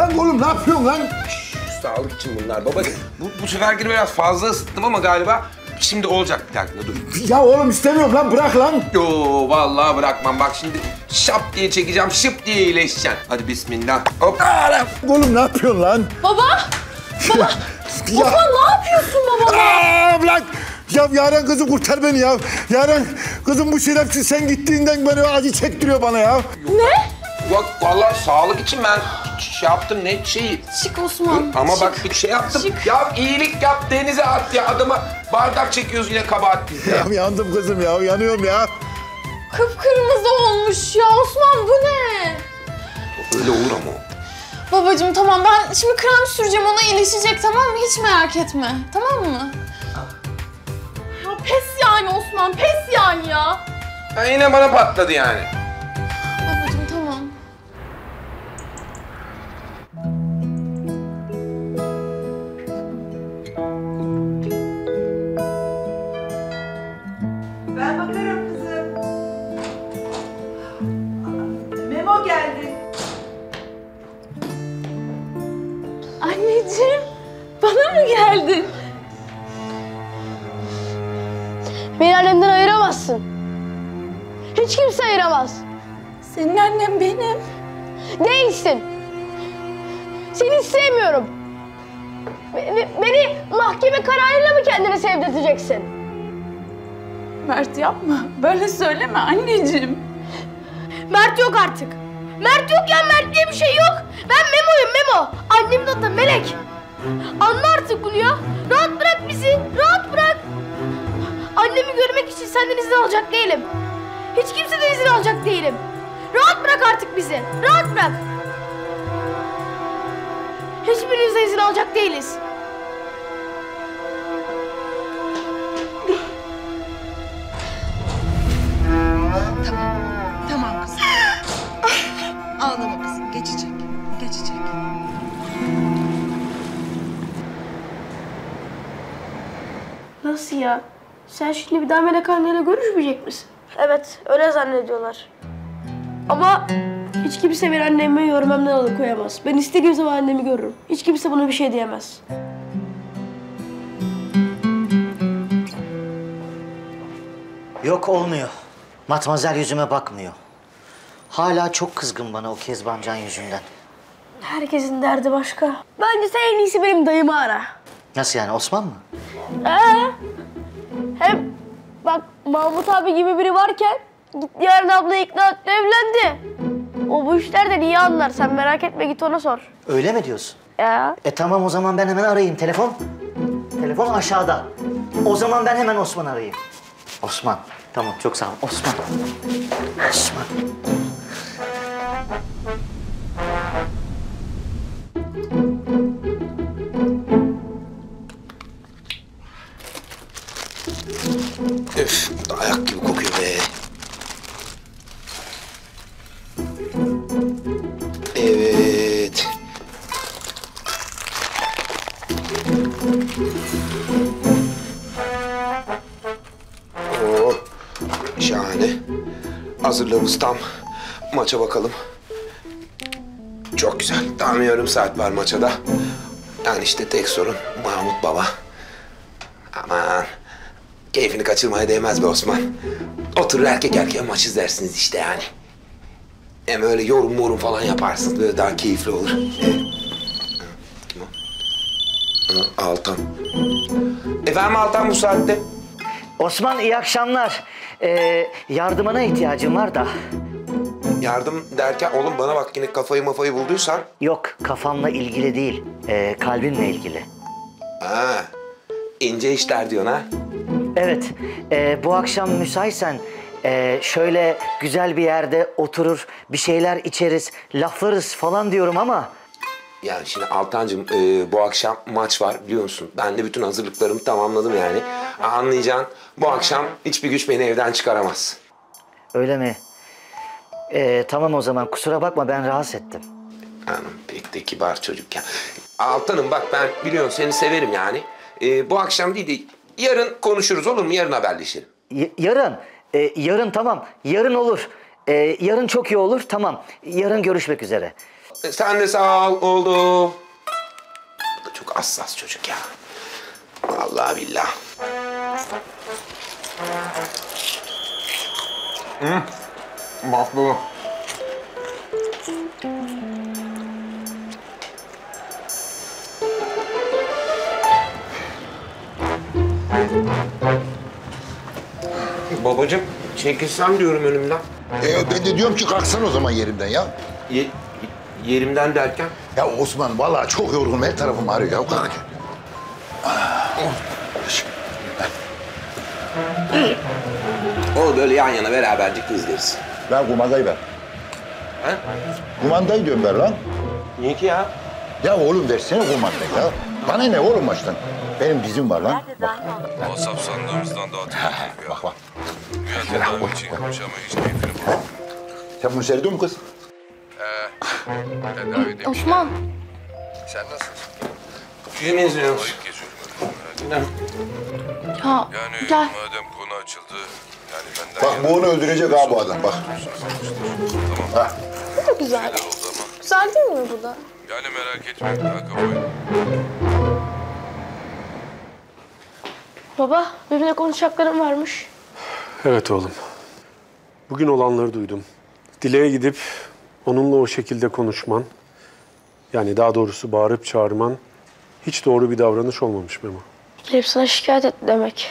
Lan oğlum ne yapıyorsun lan? Sağlık için bunlar babacığım. Bu seferki biraz fazla ısıttım ama galiba şimdi olacak bir dakika dur. Ya oğlum istemiyorum lan, bırak lan. Yo vallahi bırakmam. Bak şimdi şap diye çekeceğim, şıp diye iyileşeceksin. Hadi bismillah. Hop. Oğlum ne yapıyorsun lan? Baba! Baba! Ya. Osman ne yapıyorsun baba? Lan! Ya Yaren kızım kurtar beni ya. Yaren kızım bu şerefsiz sen gittiğinden beni acı çektiriyor bana ya. Ne? Bak vallahi sağlık için ben şey yaptım ne şeyi. Çık Osman. Ama çık. bak bir şey yaptım. Çık. Ya iyilik yap denize at ya adama bardak çekiyoruz yine kabahat bizde. Ya yandım kızım ya, yanıyorum ya. Kıpkırmızı olmuş ya Osman, bu ne? Öyle olur ama o. Babacığım tamam, ben şimdi krem süreceğim, ona iyileşecek, tamam mı? Hiç merak etme, tamam mı? Ya pes yani Osman, pes yani ya. Ha, yine bana patladı yani. Babacığım tamam. Ben bakarım kızım. Memo geldi. Anneciğim, bana mı geldin? Beni annemden ayıramazsın. Hiç kimse ayıramaz. Senin annem benim. Değilsin. Seni sevmiyorum. Beni mahkeme kararıyla mı kendine sevdirteceksin? Mert yapma, böyle söyleme anneciğim. Mert yok artık. Mert yok ya, Mert diye bir şey yok. Ben Memo'yum, Memo. Annemin adı Melek. Anla artık bunu ya. Rahat bırak bizi, rahat bırak. Annemi görmek için senden izin alacak değilim. Hiç kimseden izin alacak değilim. Rahat bırak artık bizi, rahat bırak. Hiçbirinizden izin alacak değiliz. Tamam kızım. Ağlama kızım. Geçecek. Geçecek. Nasıl ya? Sen şimdi bir daha Melek anneyle görüşmeyecek misin? Evet, öyle zannediyorlar. Ama hiç kimse beni annemi görmemden alıkoyamaz. Ben istediğim zaman annemi görürüm. Hiç kimse buna bir şey diyemez. Yok olmuyor. Matmazel yüzüme bakmıyor. Hala çok kızgın bana o Kezbancan yüzünden. Herkesin derdi başka. Bence sen en iyisi benim dayımı ara. Nasıl yani, Osman mı? Hem bak Mahmut abi gibi biri varken gitti Yaren ablayı ikna etti, evlendi. O bu işlerden iyi anlar. Sen merak etme, git ona sor. Öyle mi diyorsun? Ya. Tamam o zaman ben hemen arayayım. Telefon? Telefon aşağıda. O zaman ben hemen Osman arayayım. Osman. Tamam çok sağ ol. Osman. Osman. Öf, ayak gibi kokuyor be. Evet. Oo, şahane. Hazırlığımız tam. Maça bakalım. Çok güzel. Tam yarım saat var maça da. Yani işte tek sorun Mahmut Baba. Aman. Keyfini kaçırmaya değmez be Osman. Oturur erkek erkeğe maç izlersiniz işte yani. Hem öyle yorum morum falan yaparsınız. Böyle daha keyifli olur. Kim o? Altan. Efendim Altan bu saatte? Osman iyi akşamlar. Yardımına ihtiyacım var da. Yardım derken oğlum bana bak yine kafayı mafayı bulduysan. Yok kafamla ilgili değil. Kalbimle ilgili. Ha, ince işler diyorsun ha? Evet, bu akşam müsaitsen şöyle güzel bir yerde oturur, bir şeyler içeriz, laflarız falan diyorum ama... Yani şimdi Altancığım bu akşam maç var biliyor musun? Ben de bütün hazırlıklarımı tamamladım yani. Anlayacaksın bu akşam hiçbir güç beni evden çıkaramaz. Öyle mi? Tamam o zaman kusura bakma ben rahatsız ettim. Hanım pek de kibar çocuk ya. Altanım bak ben biliyorsun seni severim yani. Bu akşam değil de yarın konuşuruz olur mu? Yarın haberleşelim. Yarın? Yarın tamam. Yarın olur. Yarın çok iyi olur. Tamam. Yarın görüşmek üzere. Sen de sağ ol. Oldu. Bu da çok hassas çocuk ya. Vallahi billahi. Bak bu. Babacığım çekilsem diyorum önümden. Ben de diyorum ki kalksan o zaman yerimden ya. Yerimden derken? Ya Osman vallahi çok yorgunum, her tarafım ağrıyor ya. Kalk. O böyle yan yana beraberce izleriz. Lan kumandayı ver. He? Kumandayı diyorum ver lan. Niye ki ya? Ya oğlum versene kumandayı ya. Bana ne oğlum maçtan? Benim dizim var lan. Bak. WhatsApp sandığımızdan dağıtılmış ya. Bak bak. Güya tedavi için yapmış ama hiç keyfini bulamadım. Sen bunu seyrediyor musun kız? Tedavi demiş. Osman. Sen nasılsın? Film izliyoruz. Ayıp geçiyorum ben. Merak etme. Ya Yani gel. madem konu açıldı, yani benden Bak bu onu öldürecek ha bu adam bak. Tamam. Bu da güzel. Neler oldu ama. Güzel değil mi bu da? Yani merak etme, daha kafayı. Baba, benimle konuşacaklarım varmış. Evet oğlum. Bugün olanları duydum. Dile'ye gidip onunla o şekilde konuşman, yani daha doğrusu bağırıp çağırman hiç doğru bir davranış olmamış Memo. Gelip sana şikayet etti demek.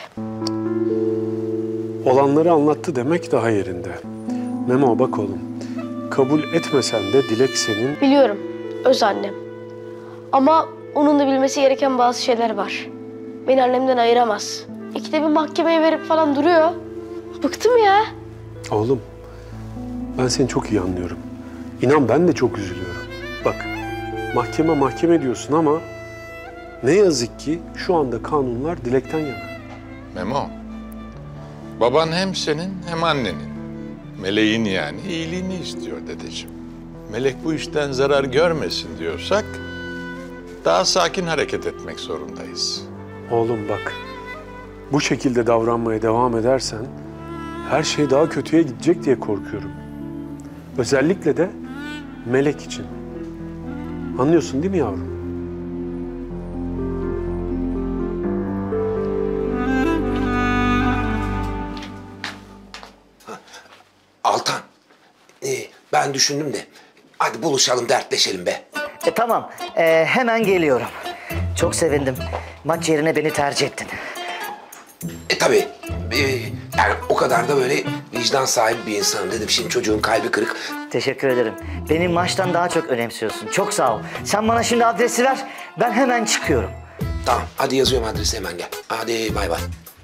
Olanları anlattı demek daha yerinde. Memo bak oğlum, kabul etmesen de Dilek senin... Biliyorum, öz annem. Ama onun da bilmesi gereken bazı şeyler var. Beni annemden ayıramaz. İkide bir mahkemeye verip falan duruyor. Bıktım ya. Oğlum, ben seni çok iyi anlıyorum. İnan ben de çok üzülüyorum. Bak, mahkeme diyorsun ama ne yazık ki şu anda kanunlar Dilek'ten yana. Memo, baban hem senin hem annenin, Meleğin yani iyiliğini istiyor dedeciğim. Melek bu işten zarar görmesin diyorsak daha sakin hareket etmek zorundayız. Oğlum bak, bu şekilde davranmaya devam edersen her şey daha kötüye gidecek diye korkuyorum. Özellikle de Melek için. Anlıyorsun değil mi yavrum? Altan, ben düşündüm de hadi buluşalım, dertleşelim be. Tamam, hemen geliyorum. Çok sevindim. Maç yerine beni tercih ettin. Tabii. Yani o kadar da böyle vicdan sahibi bir insanım dedim. Şimdi çocuğun kalbi kırık. Teşekkür ederim. Beni maçtan daha çok önemsiyorsun. Çok sağ ol. Sen bana şimdi adresi ver. Ben hemen çıkıyorum. Tamam, hadi yazıyorum adresi, hemen gel. Hadi bay bay.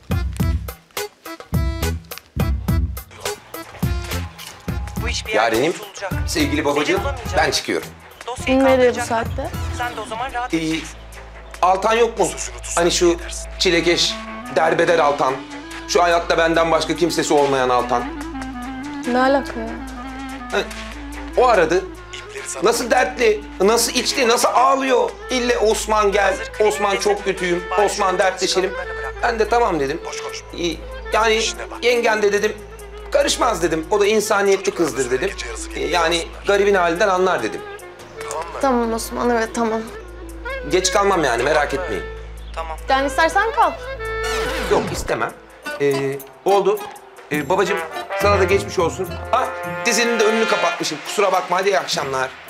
Bu iş bir yerde Yarenim, bozulacak. sevgili babacığım, ben çıkıyorum. Dosyayı Nereye bu kaldıracaklar. saatte? Sen de o zaman rahat Ee, edeceksin. Altan yok mu? Hani şu çilekeş, derbeder Altan. Şu hayatta benden başka kimsesi olmayan Altan. Ne alaka ya? Hani, o aradı. Nasıl dertli, nasıl içli, nasıl ağlıyor. İlle Osman gel, Osman çok kötüyüm, Osman dertleşelim. Ben de tamam dedim. Yani yengen de dedim, karışmaz dedim. O da insaniyetli kızdır dedim. Yani garibin halinden anlar dedim. Tamam Osman, evet tamam. Geç kalmam yani, merak etmeyin. Tamam. Yani istersen kal. Yok, istemem. Oldu. Babacığım, sana da geçmiş olsun. Ha, dizinin de önünü kapatmışım. Kusura bakma, hadi iyi akşamlar.